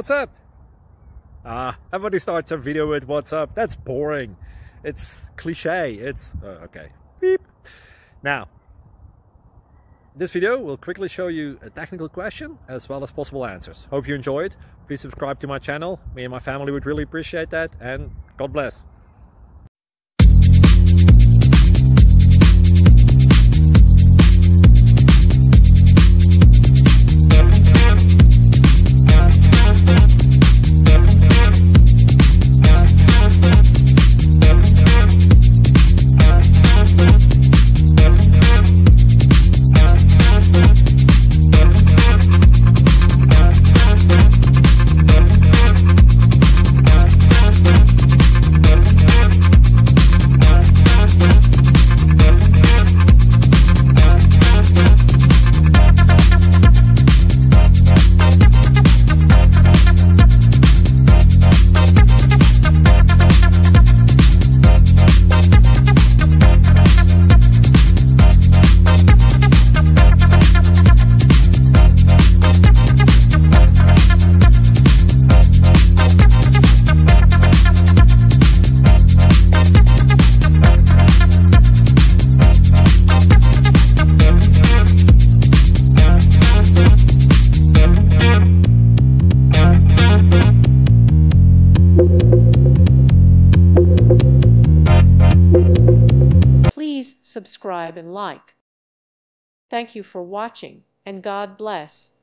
What's up? Everybody starts a video with what's up. That's boring. It's cliche. It's okay. Beep. Now, this video will quickly show you a technical question as well as possible answers. Hope you enjoyed. Please subscribe to my channel. Me and my family would really appreciate that, and God bless. Please subscribe and like. Thank you for watching, and God bless.